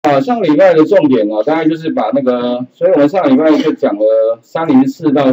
上礼拜的重点大概就是把那个，所以我们上礼拜就讲了304到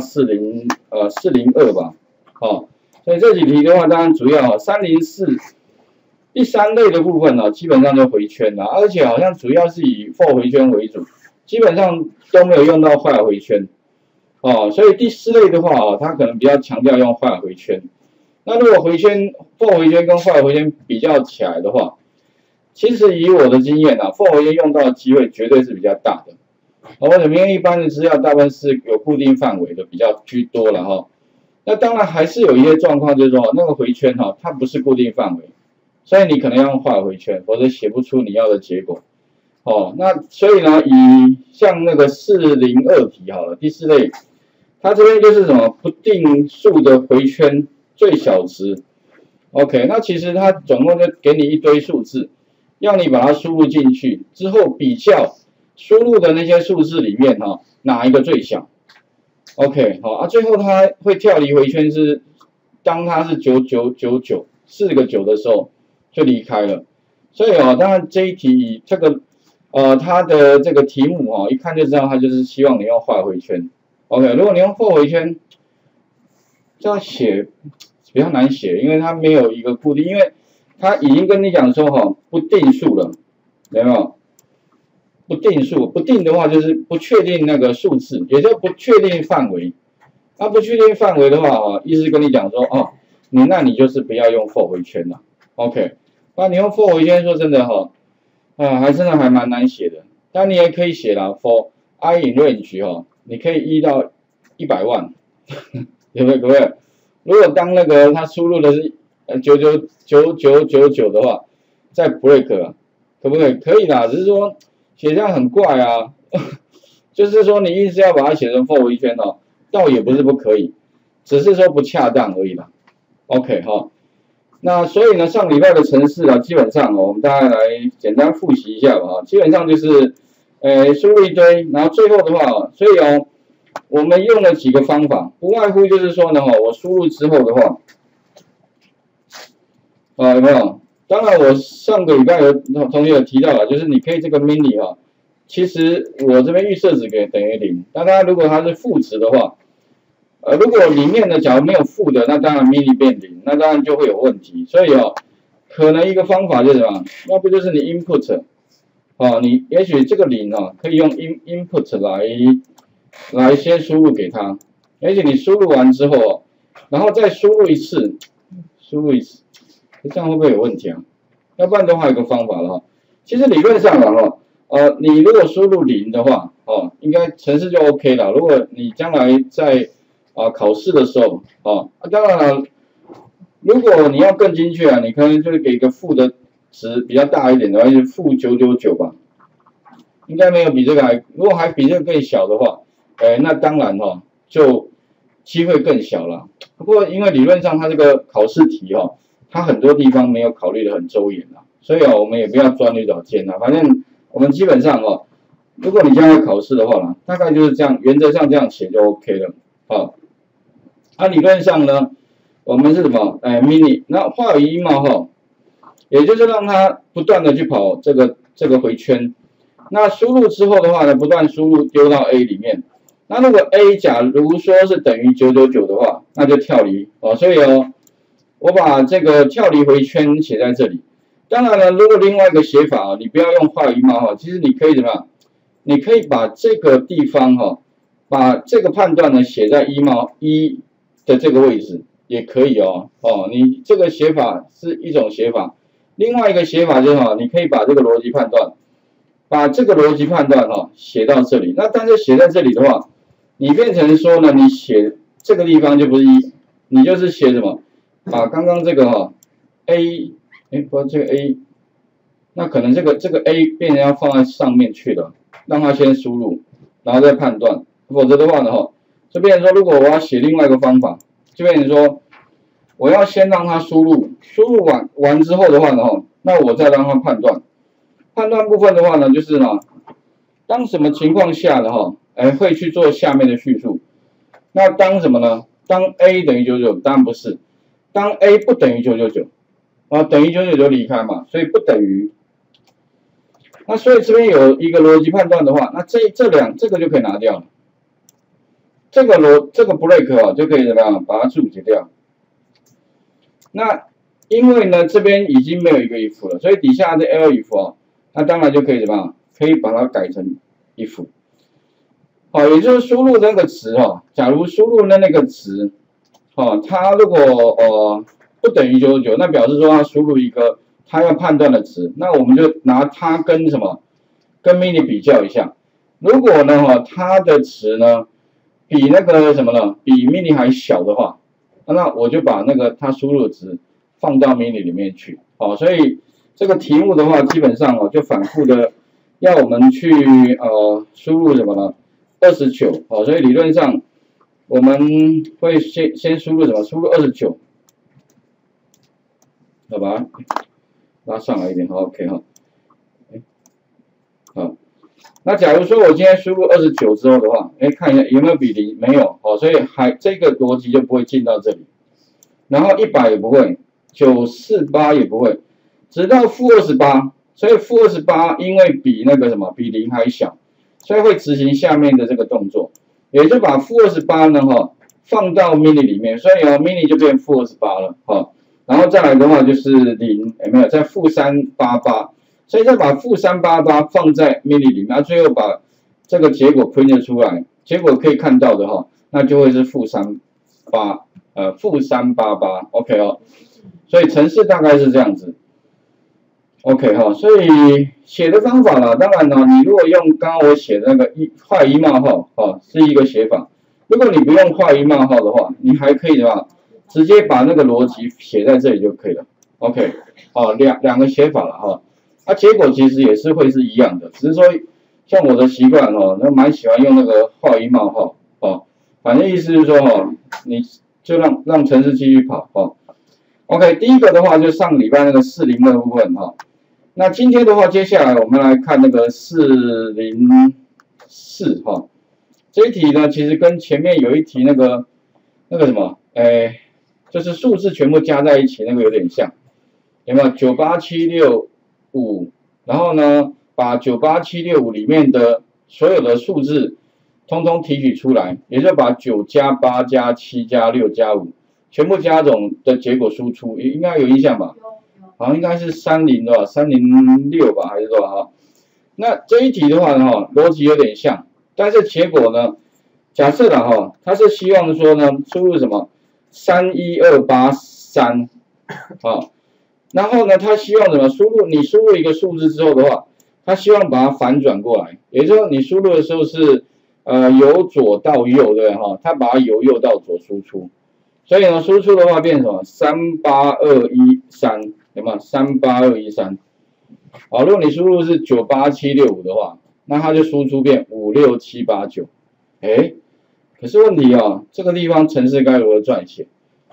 402吧，所以这几题的话，当然主要304第三类的部分基本上就回圈了，而且好像主要是以 for 回圈为主，基本上都没有用到 while 回圈，所以第四类的话它可能比较强调用 while 回圈。那如果回圈 for 回圈跟 while 回圈比较起来的话，其实以我的经验for 回圈用到的机会绝对是比较大的。或者因为一般的资料大部分是有固定范围的比较居多了哈。那当然还是有一些状况，就是说那个回圈它不是固定范围，所以你可能要用while回圈，否则写不出你要的结果。那所以呢，以像那个402题好了，第四类，它这边就是什么不定数的回圈最小值。OK， 那其实它总共就给你一堆数字，要你把它输入进去之后比较输入的那些数字里面哪一个最小。OK， 最后它会跳离回圈是当它是9999 4个9的时候就离开了。所以当然这一题这个它的这个题目一看就知道它就是希望你用while回圈。OK， 如果你用for回圈，这样写比较难写，因为它没有一个固定，因为它已经跟你讲说不定数了，有没有？不定数，不定的话就是不确定那个数字，也就不确定范围。那不确定范围的话意思跟你讲说那你就是不要用 for 回圈了。OK， 那你用 for 回圈，说真的还真的还蛮难写的。但你也可以写啦 ，for I in range 你可以1到100万，有没有？可不可以？如果当那个他输入的是999999的话，再 break 可不可以？可以啦，只是说写这样很怪啊，就是说你一直要把它写成 for 回圈倒也不是不可以，只是说不恰当而已啦。OK 那所以呢，上礼拜的程式基本上我们大家来简单复习一下吧基本上就是输入一堆，然后最后的话所以我们用了几个方法，不外乎就是说呢我输入之后的话有没有？当然我上个礼拜有同学有提到了，就是你可以这个 mini 其实我这边预设值给等于0，那当然如果它是负值的话如果里面的假如没有负的，那当然 mini 变0，那当然就会有问题。所以可能一个方法就是什么？要不就是你 input 你也许这个0可以用 input 来先输入给它，而且你输入完之后然后再输入一次，这样会不会有问题啊？要不然的话有个方法了其实理论上你如果输入0的话应该程式就 OK 了。如果你将来在考试的时候当然了，如果你要更精确你可能就是给一个负的值比较大一点的话，就是负999吧，应该没有比这个还，如果还比这个更小的话那当然就机会更小了。不过因为理论上它这个考试题它很多地方没有考虑的很周延所以我们也不要钻牛角尖反正我们基本上如果你将来考试的话大概就是这样，原则上这样写就 OK 了理论上呢，我们是什么mini， 那while 1也就是让它不断的去跑这个回圈。那输入之后的话呢，不断输入丢到 A 里面。那如果 A 假如说是等于999的话，那就跳离所以我把这个跳离回圈写在这里。当然了，如果另外一个写法你不要用while 1其实你可以怎么样？你可以把这个地方把这个判断呢写在1的这个位置也可以你这个写法是一种写法。另外一个写法就是你可以把这个逻辑判断写到这里。那但是写在这里的话，你变成说呢，你写这个地方就不是你就是写什么？把刚刚这个A， 不这个 A， 那可能这个 A 变成要放在上面去了，让它先输入，然后再判断。否则的话呢就变成说，如果我要写另外一个方法，就变成说，我要先让它输入完之后的话呢那我再让它判断。判断部分的话呢，就是当什么情况下的会去做下面的叙述。那当什么呢？当 A 等于99，当然不是。当 A 不等于999，等于999离开嘛，所以不等于。 那所以这边有一个逻辑判断的话，那这个就可以拿掉了。这个break 啊就可以怎么样把它注解掉。那因为呢这边已经没有一个 if 了，所以底下的 elif 啊，那当然就可以怎么样？可以把它改成 if。好，也就是输入那个值哦，假如输入的那个值，哦，它如果不等于999，那表示说它输入一个它要判断的值，那我们就拿它跟什么？跟 mini 比较一下。如果呢它的值呢比那个什么呢？比 mini 还小的话，那我就把那个它输入的值放到 mini 里面去。好，所以这个题目的话，基本上就反复的要我们去输入什么呢？29。好，所以理论上我们会先输入什么？输入29。好吧，拉上来一点，好 ，OK 哈。好，那假如说我今天输入29之后的话，看一下有没有比0，没有，哦，所以这个逻辑就不会进到这里，然后100也不会，948也不会，直到-28，所以-28因为比那个什么比0还小，所以会执行下面的这个动作，也就把-28呢放到 mini 里面，所以mini 就变-28了，然后再来的话就是0，有没有？在-388，所以再把-388放在 mini 里面，最后把这个结果 print 出来，结果可以看到的那就会是-388 ，OK 哦。所以程式大概是这样子 ，OK 所以写的方法啦，当然呢，你如果用刚刚我写的那个画一冒号是一个写法，如果你不用画一冒号的话，你还可以的话。直接把那个逻辑写在这里就可以了 ，OK， 两个写法了结果其实也是会是一样的，只是说像我的习惯那蛮喜欢用那个画一冒号反正意思是说你就让程式继续跑OK， 第一个的话就上礼拜那个402部分那今天的话接下来我们来看那个404这一题呢其实跟前面有一题那个什么就是数字全部加在一起，那个有点像，有没有？98765，然后呢，把98765里面的所有的数字通通提取出来，也就把9加8加7加6加5全部加总的结果输出，应该有印象吧？好像应该是30的吧，306吧，还是多少？那这一题的话呢，逻辑有点像，但是结果呢，假设了它是希望说呢，输入什么？ 31283，然后呢，他希望怎么你输入一个数字之后的话，他希望把它反转过来，也就是说你输入的时候是由左到右，对不对他把它由右到左输出，所以呢，输出的话变成什么？38213，有没有？38213，如果你输入是98765的话，那它就输出变56789，可是问题这个地方程式该如何撰写？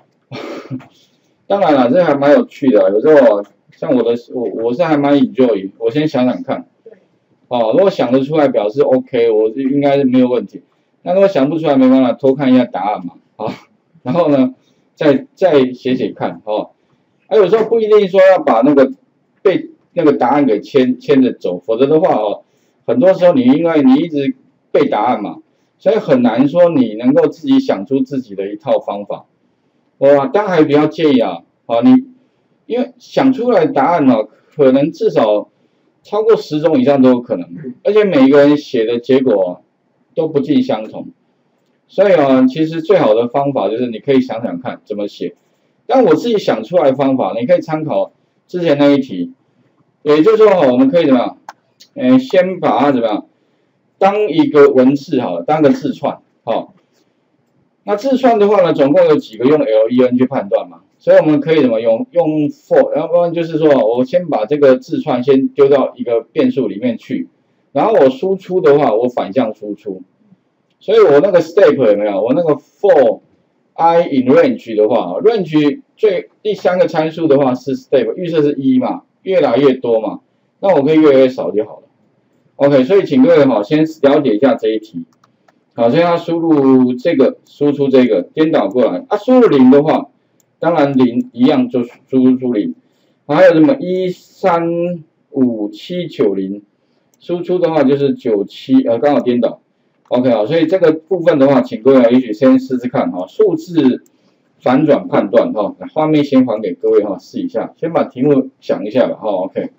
当然了，这还蛮有趣的，有时候像我是还蛮 enjoy， 我先想想看，如果想得出来表示 OK， 我应该是没有问题。那如果想不出来没办法，偷看一下答案嘛，然后呢再写看，有时候不一定说要把那个被那个答案给牵着走，否则的话很多时候因为你一直背答案嘛。所以很难说你能够自己想出自己的一套方法，当然还比较建议你因为想出来的答案可能至少超过10种以上都有可能，而且每一个人写的结果都不尽相同，所以其实最好的方法就是你可以想想看怎么写，但我自己想出来的方法，你可以参考之前那一题，也就是说我们可以怎么样，先把它怎么样？当一个文字当个字串那字串的话呢，总共有几个用 len 去判断嘛，所以我们可以怎么用 for， 要不然就是说我先把这个字串先丢到一个变数里面去，然后我输出的话我反向输出，所以我那个 step 有没有？我那个 for I in range 的话 ，range 第3个参数的话是 step， 预设是1嘛，越来越多嘛，那我可以越来越少就好了。OK， 所以请各位先了解一下这一题。好，现在输入这个，输出这个，颠倒过来。输入0的话，当然0一样就输出0。还有什么1357790， 输出的话就是97，刚好颠倒。OK 好，所以这个部分的话，请各位也许先试试看哈，数字反转判断哈，画面先还给各位哈，试一下，先把题目想一下吧哈 ，OK。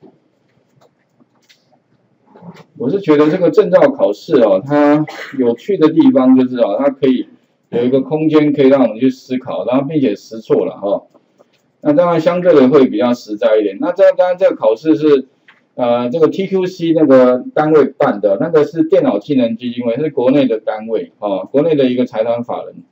我是觉得这个证照考试哦，它有趣的地方就是哦，它可以有一个空间可以让我们去思考，然后并且实错了哈。那当然相对的会比较实在一点。那当然这个考试是这个 TQC 那个单位办的，那个是电脑技能基金会，是国内的单位啊，国内的一个财团法人。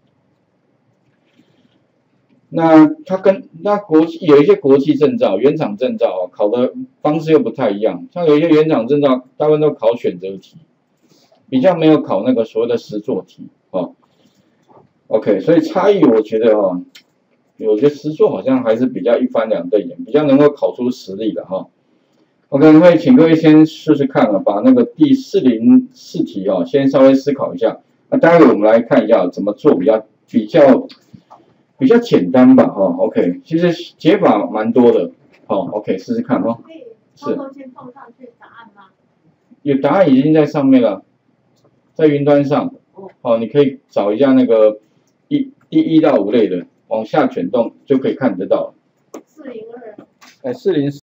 那它跟国际有一些国际证照、原厂证照考的方式又不太一样，像有一些原厂证照大部分都考选择题，比较没有考那个所谓的实作题哦。OK， 所以差异我觉得我觉得实作好像还是比较一翻两瞪眼，比较能够考出实力的哈。OK， 会请各位先试试看把那个第404题先稍微思考一下。那待会我们来看一下怎么做比较简单吧OK， 其实解法蛮多的OK， 试试看可以偷偷先放上去答案吗？ 有答案已经在上面了，在云端上你可以找一下那个第1到5类的，往下卷动就可以看得到。 402。 404。